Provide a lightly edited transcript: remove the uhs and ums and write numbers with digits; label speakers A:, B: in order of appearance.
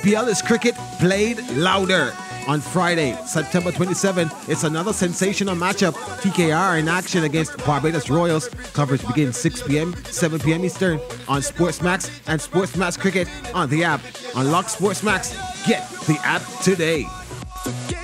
A: CPL is cricket played louder. On Friday, September 27, it's another sensational matchup. TKR in action against Barbados Royals. Coverage begins 6 p.m., 7 p.m. Eastern on SportsMax and SportsMax Cricket on the app. Unlock SportsMax. Get the app today.